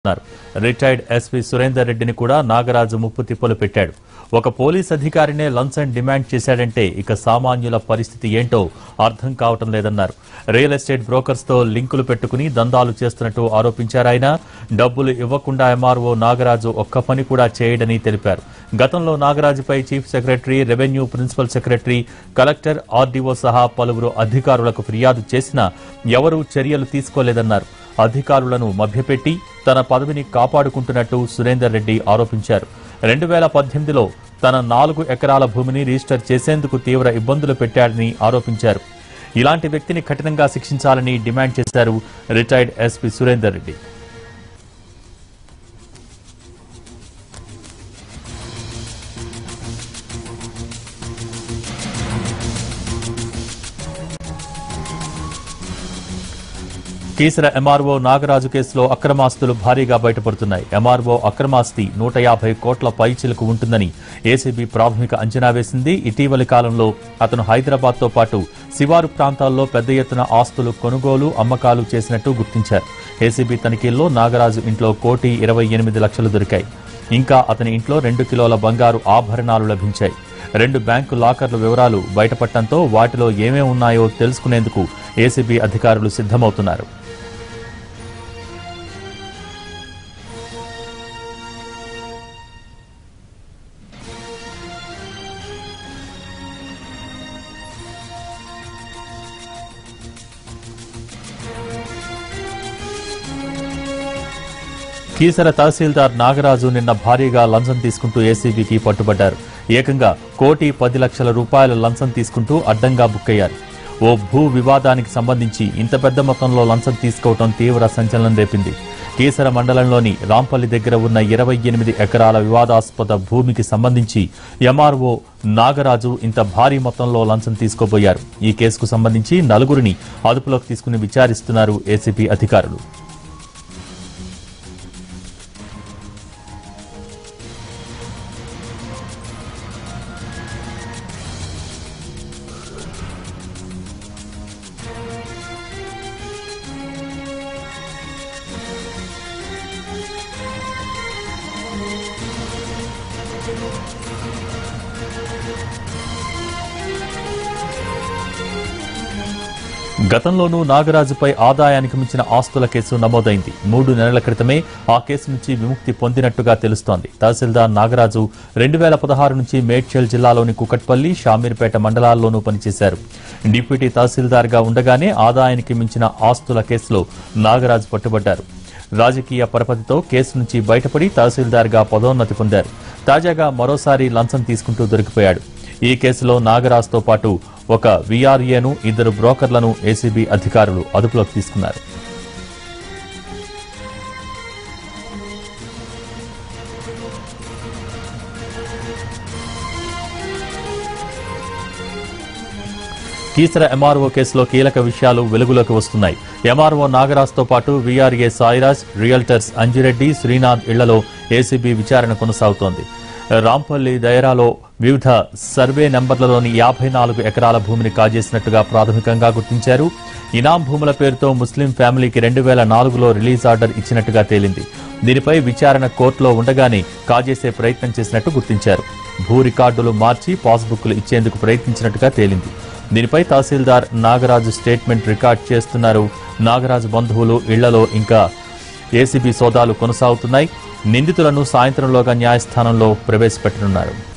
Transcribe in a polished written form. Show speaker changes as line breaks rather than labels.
Retired SP Surender రెడ్డిని కూడా నాగరాజు ముప్పు తిప్పలు పెట్టాడు. ఒక పోలీస్ అధికారినే లంచం డిమాండ్ చేశాడంటే ఇక సామాన్యుల పరిస్థితి ఏంటో అర్థం కావటం లేదన్నారు. రియల్ ఎస్టేట్ బ్రోకర్స్ తో లింకులు పెట్టుకుని దందాలు చేస్తున్నట్టు ఆరోపించారాయన. డబ్బులు ఇవ్వకుండా ఎంఆర్ఓ నాగరాజు ఒక్క పని కూడా చేయడని తెలిపారు. గతంలో నాగరాజుపై chief secretary, revenue principal secretary, collector, RDO సహా పలువురు అధికారులకు ఫిర్యాదు చేసినా ఎవరూ చర్యలు తీసుకోలేదన్నారు. అధికారులను మభ్యపెట్టి తన పదవిని కాపాడుకుంటున్నట్టు సురేందర్ రెడ్డి ఆరోపించారు. 2018లో తన 4 ఎకరాల భూమిని రిజిస్టర్ చేసేందుకు తీవ్ర ఇబ్బందులు పెట్టాడని ఆరోపించారు. ఇలాంటి వ్యక్తిని కఠినంగా శిక్షించాలని డిమాండ్ చేశారు retired SP Surender Reddy. Keesara MRO Nagaraju కేసులో అక్రమాస్తులు భారీగా బయటపడుతున్నాయి. ఎంఆర్ఓ అక్రమాస్తి 150 కోట్ల పైచిలకు ఉంటుందని ఏసీబీ ప్రాథమిక అంచనా వేసింది. ఇటీవలి కాలంలో అతను హైదరాబాద్తో పాటు శివారు ప్రాంతాల్లో పెద్ద ఎత్తున ఆస్తులు కొనుగోలు, అమ్మకాలు చేసినట్టు గుర్తించారు. ఏసీబీ తనిఖీల్లో నాగరాజు ఇంట్లో 1,28,00,000 దొరికాయి. ఇంకా అతని ఇంట్లో 2 కిలోల బంగారు ఆభరణాలు లభించాయి. 2 బ్యాంకు లాకర్ల వివరాలు బయటపడటంతో వాటిలో ఏమేమి ఉన్నాయో తెలుసుకునేందుకు ఏసీబీ అధికారులు సిద్ధమవుతున్నారు. కీసర తహసీల్దార్ నాగరాజు నిన్న భారీగా లంచం తీసుకుంటూ ఏసీబీకి పట్టుబడ్డారు. ఏకంగా 1,10,00,000 రూపాయల లంచం తీసుకుంటూ అడ్డంగా బుక్కయ్యారు. ఓ భూ వివాదానికి సంబంధించి ఇంత పెద్ద మొత్తంలో లంచం తీసుకోవడం తీవ్ర సంచలనం రేపింది. కీసర మండలంలోని రాంపల్లి దగ్గర ఉన్న 28 ఎకరాల వివాదాస్పద భూమికి సంబంధించి ఎంఆర్ఓ నాగరాజు ఇంత భారీ మొత్తంలో లంచం తీసుకోబోయారు. ఈ కేసుకు సంబంధించి 4గురిని అదుపులోకి తీసుకుని విచారిస్తున్నారు ఏసీబీ అధికారులు. గతంలోనూ నాగరాజుపై ఆదాయానికి మించిన ఆస్తుల కేసు నమోదైంది. 3 నెలల క్రితమే ఆ కేసు నుంచి విముక్తి పొందినట్టుగా తెలుస్తోంది. తహసీల్దార్ నాగరాజు 2016 నుంచి మేడ్చల్ జిల్లాలోని కుకట్పల్లి, షామీర్పేట మండలాల్లోనూ పనిచేశారు. డిప్యూటీ తహసీల్దార్ గా ఉండగానే ఆదాయానికి మించిన ఆస్తుల కేసులో నాగరాజు పట్టుబడ్డారు. రాజకీయ పరపతితో కేసు నుంచి బయటపడి తహసీల్దార్ గా పదోన్నతి పొందారు. తాజాగా మరోసారి లంచం తీసుకుంటూ దొరికిపోయాడు. ఈ కేసులో నాగరాజుతో పాటు ఒక వీఆర్ఏను, 2 బ్రోకర్లను ఏసీబీ అధికారులు అదుపులోకి తీసుకున్నారు. కీసర ఎంఆర్ఓ కేసులో కీలక విషయాలు వెలుగులోకి వస్తున్నాయి. ఎంఆర్ఓ నాగరాజుతో పాటు వీఆర్ఏ సాయిరాజ్, రియల్టర్స్ అంజిరెడ్డి, శ్రీనాథ్ ఇళ్లలో ఏసీబీ విచారణ కొనసాగుతోంది. రాంపల్లి దయరాలో వివిధ సర్వే నెంబర్లలోని 54 ఎకరాల భూమిని కాజేసినట్టుగా ప్రాథమికంగా గుర్తించారు. ఇనాం భూముల పేరుతో ముస్లిం ఫ్యామిలీకి 2004లో రిలీజ్ ఆర్డర్ ఇచ్చినట్టుగా తేలింది. దీనిపై విచారణ కోర్టులో ఉండగానే కాజేసే ప్రయత్నం చేసినట్టు గుర్తించారు. భూ రికార్డులు మార్చి పాస్బుక్లు ఇచ్చేందుకు ప్రయత్నించినట్టుగా తేలింది. దీనిపై తహసీల్దార్ నాగరాజు స్టేట్మెంట్ రికార్డ్ చేస్తున్నారు. నాగరాజు బంధువులు ఇళ్లలో ఇంకా ఏసీబీ సోదాలు కొనసాగుతున్నాయి. నిందితులను సాయంత్రంలోగా న్యాయస్థానంలో ప్రవేశపెట్టనున్నారు.